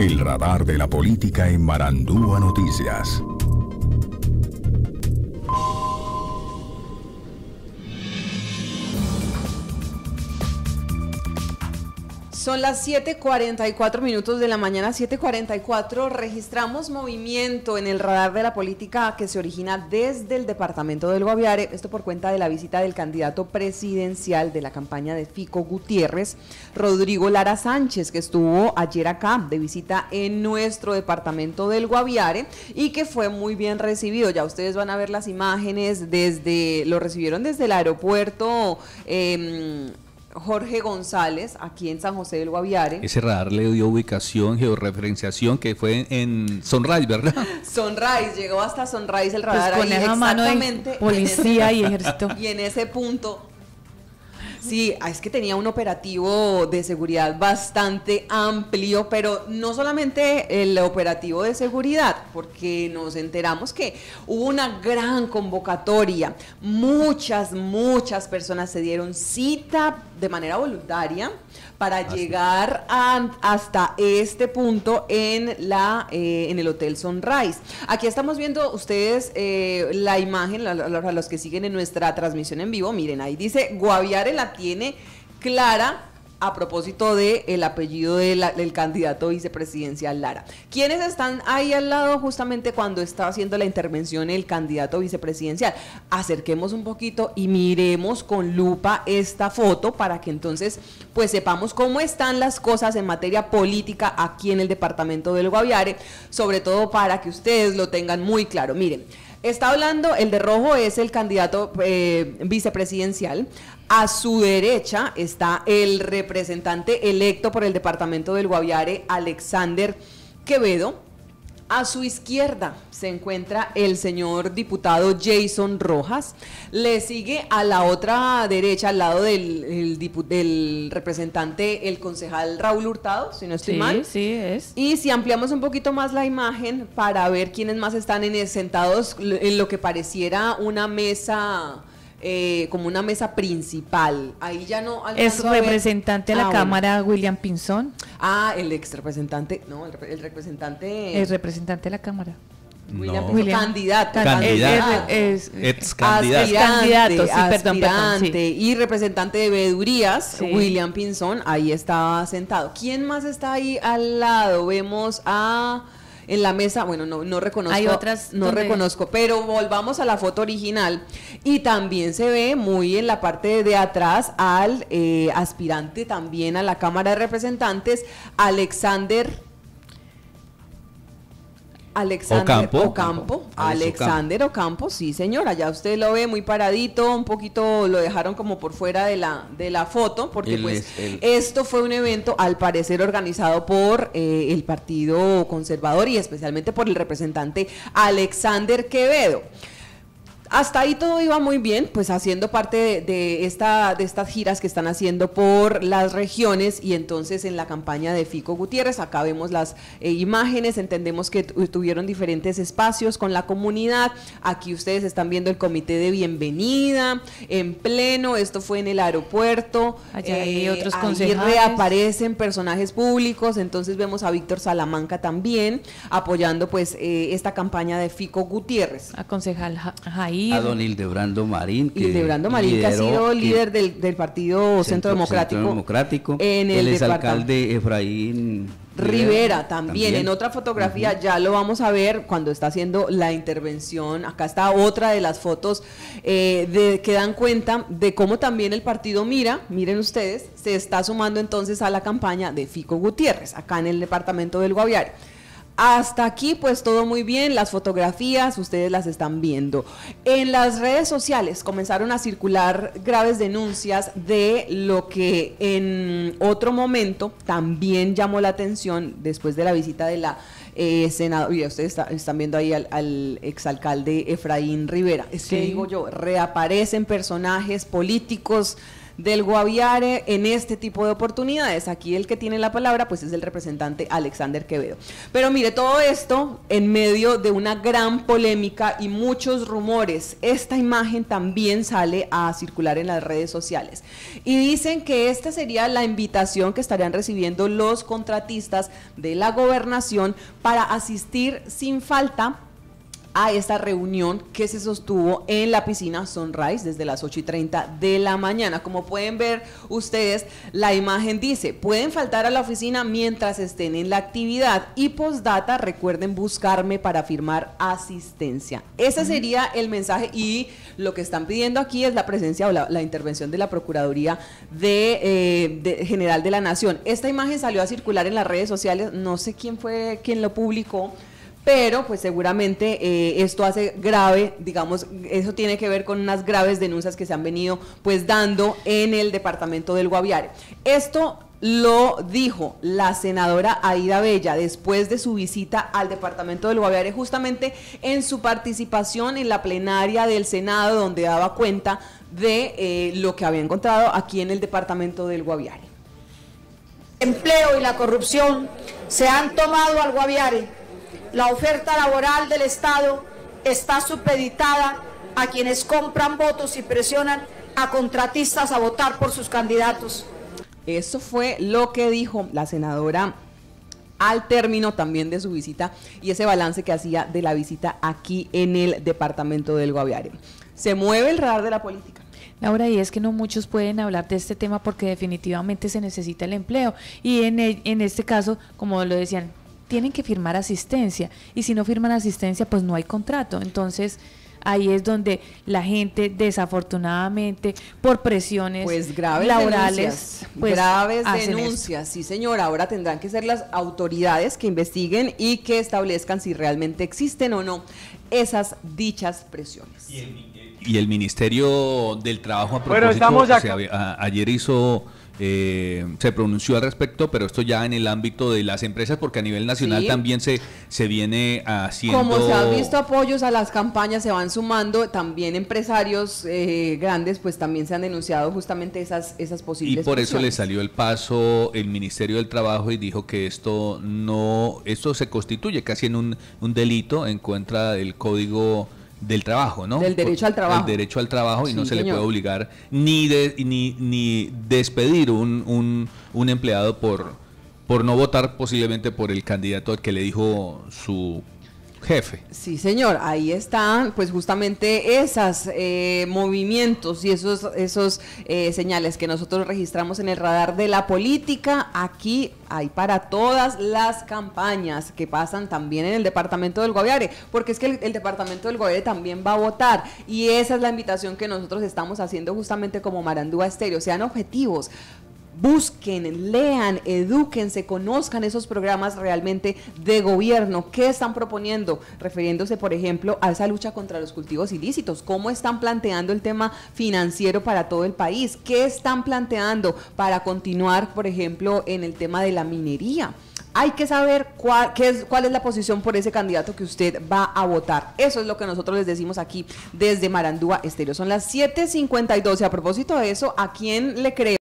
El radar de la política en Marandúa Noticias. Son las 7:44 de la mañana, 7:44. Registramos movimiento en el radar de la política que se origina desde el departamento del Guaviare, esto por cuenta de la visita del candidato presidencial de la campaña de Fico Gutiérrez, Rodrigo Lara Sánchez, que estuvo ayer acá de visita en nuestro departamento del Guaviare y que fue muy bien recibido. Ya ustedes van a ver las imágenes, lo recibieron desde el aeropuerto Jorge González, aquí en San José del Guaviare. Ese radar le dio ubicación, georreferenciación, que fue en Sunrise, ¿verdad? Sunrise, llegó hasta Sunrise el radar, pues con ahí esa mano exactamente de policía y ejército. Y en ese punto, sí, es que tenía un operativo de seguridad bastante amplio, pero no solamente el operativo de seguridad, porque nos enteramos que hubo una gran convocatoria, muchas personas se dieron cita de manera voluntaria para llegar hasta este punto en el Hotel Sunrise. Aquí estamos viendo ustedes la imagen, a los que siguen en nuestra transmisión en vivo, miren, ahí dice Guaviare la tiene clara, a propósito del apellido del candidato vicepresidencial Lara. ¿Quiénes están ahí al lado justamente cuando está haciendo la intervención el candidato vicepresidencial? Acerquemos un poquito y miremos con lupa esta foto para que entonces pues sepamos cómo están las cosas en materia política aquí en el departamento del Guaviare, sobre todo para que ustedes lo tengan muy claro. Miren, está hablando, el de rojo es el candidato vicepresidencial. A su derecha está el representante electo por el departamento del Guaviare, Alexander Quevedo. A su izquierda se encuentra el señor diputado Jason Rojas. Le sigue a la otra derecha, al lado del representante, el concejal Raúl Hurtado, si no estoy mal. Sí, es. Y si ampliamos un poquito más la imagen para ver quiénes más están sentados en lo que pareciera una mesa, como una mesa principal. Ahí ya no es representante de la Cámara, bueno. William Pinzón. El ex representante, no, el representante. El representante de la Cámara. William candidato. Ex candidato. Aspirante y representante de veedurías, sí. William Pinzón, ahí estaba sentado. ¿Quién más está ahí al lado? Vemos en la mesa, bueno, no reconozco. Hay otras reconozco, pero volvamos a la foto original y también se ve muy en la parte de atrás al aspirante también a la Cámara de Representantes, Alexander Ocampo, sí señora, ya usted lo ve muy paradito, un poquito lo dejaron como por fuera de la foto, porque esto fue un evento al parecer organizado por el Partido Conservador y especialmente por el representante Alexander Quevedo. Hasta ahí todo iba muy bien, pues haciendo parte de estas giras que están haciendo por las regiones y entonces en la campaña de Fico Gutiérrez, acá vemos las imágenes, entendemos que tuvieron diferentes espacios con la comunidad, aquí ustedes están viendo el comité de bienvenida en pleno, esto fue en el aeropuerto, allá hay otros concejales. Ahí reaparecen personajes públicos, entonces vemos a Víctor Salamanca también apoyando pues esta campaña de Fico Gutiérrez. A concejal Jair. A don Hildebrando Marín, que ha sido líder del Partido Centro Democrático. En el exalcalde Efraín Rivera también. En otra fotografía ya lo vamos a ver cuando está haciendo la intervención. Acá está otra de las fotos que dan cuenta de cómo también el partido miren ustedes, se está sumando entonces a la campaña de Fico Gutiérrez, acá en el departamento del Guaviare. Hasta aquí pues todo muy bien, las fotografías ustedes las están viendo. En las redes sociales comenzaron a circular graves denuncias de lo que en otro momento también llamó la atención después de la visita de la senadora, y ustedes están viendo ahí al exalcalde Efraín Rivera. Es que digo yo, reaparecen personajes políticos del Guaviare en este tipo de oportunidades. Aquí el que tiene la palabra pues es el representante Alexander Quevedo. Pero mire, todo esto en medio de una gran polémica y muchos rumores. Esta imagen también sale a circular en las redes sociales y dicen que esta sería la invitación que estarían recibiendo los contratistas de la gobernación para asistir sin falta a esta reunión que se sostuvo en la piscina Sunrise desde las 8:30 de la mañana. Como pueden ver ustedes, la imagen dice, pueden faltar a la oficina mientras estén en la actividad y postdata, recuerden buscarme para firmar asistencia. Ese sería el mensaje y lo que están pidiendo aquí es la presencia o la intervención de la Procuraduría General de la Nación. Esta imagen salió a circular en las redes sociales, no sé quién fue quien lo publicó, pero pues seguramente esto hace grave, digamos, eso tiene que ver con unas graves denuncias que se han venido pues dando en el departamento del Guaviare. Esto lo dijo la senadora Aida Bella después de su visita al departamento del Guaviare, justamente en su participación en la plenaria del Senado, donde daba cuenta de lo que había encontrado aquí en el departamento del Guaviare. El empleo y la corrupción se han tomado al Guaviare. La oferta laboral del Estado está supeditada a quienes compran votos y presionan a contratistas a votar por sus candidatos. Eso fue lo que dijo la senadora al término también de su visita y ese balance que hacía de la visita aquí en el departamento del Guaviare. Se mueve el radar de la política. Laura, y es que no muchos pueden hablar de este tema porque definitivamente se necesita el empleo y en este caso, como lo decían, tienen que firmar asistencia y si no firman asistencia pues no hay contrato. Entonces ahí es donde la gente desafortunadamente por presiones pues graves laborales denuncias, pues, graves denuncias, sí señora, ahora tendrán que ser las autoridades que investiguen y que establezcan si realmente existen o no esas dichas presiones. Y el Ministerio del Trabajo a propósito, ayer hizo se pronunció al respecto, pero esto ya en el ámbito de las empresas, porque a nivel nacional también se viene haciendo. Como se han visto apoyos a las campañas, se van sumando también empresarios grandes, pues también se han denunciado justamente esas posibles. Y por eso presiones. le salió el paso el Ministerio del Trabajo y dijo que esto se constituye casi en un delito en contra del Código del trabajo, ¿no? Del derecho al trabajo. El derecho al trabajo, y sí, no se señor. le puede obligar ni despedir un empleado por no votar posiblemente por el candidato al que le dijo su jefe. Sí, señor, ahí están pues justamente esos movimientos y esos señales que nosotros registramos en el radar de la política. Aquí hay para todas las campañas que pasan también en el departamento del Guaviare, porque es que el departamento del Guaviare también va a votar y esa es la invitación que nosotros estamos haciendo justamente como Marandúa Estéreo. Sean objetivos, busquen, lean, edúquense, conozcan esos programas realmente de gobierno. ¿Qué están proponiendo? Refiriéndose, por ejemplo, a esa lucha contra los cultivos ilícitos. ¿Cómo están planteando el tema financiero para todo el país? ¿Qué están planteando para continuar, por ejemplo, en el tema de la minería? Hay que saber cuál es la posición por ese candidato que usted va a votar. Eso es lo que nosotros les decimos aquí desde Marandúa Estéreo. Son las 7:52 y a propósito de eso, ¿a quién le creemos?